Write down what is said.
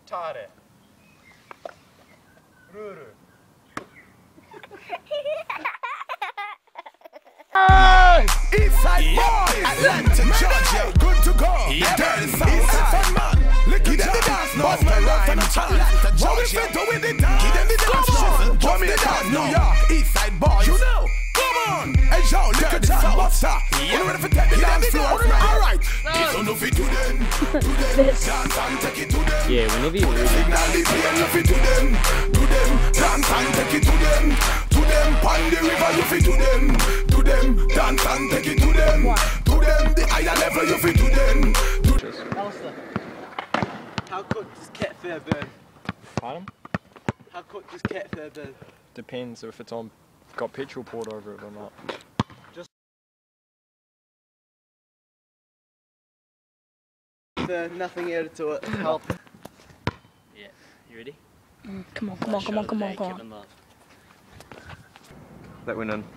Tare. Ruru. Eastside boy, Atlanta, Georgia, good to go. Dirty Southside man, look at the dance, boss my rough and Atlanta, Georgia, with the dance, give them the dance, show me the dance, New York, Eastside boys, you know, come on, hey Joe, look at the Southside, you ready for take the dance floor? All right, it's on the feet to them, dance and take it to them. Yeah, whenever you read Signal the plane, you fit to them, dance and take it to them, pon the river, you fit to them, dance and take it to them, the higher level, you fit to them. Alistair, how quick does Cat Fair burn? Pardon? How quick does Cat Fair burn? Depends if it's on, got petrol poured over it or not. Nothing added to it. Help. Yeah, you ready? Come on. That went in.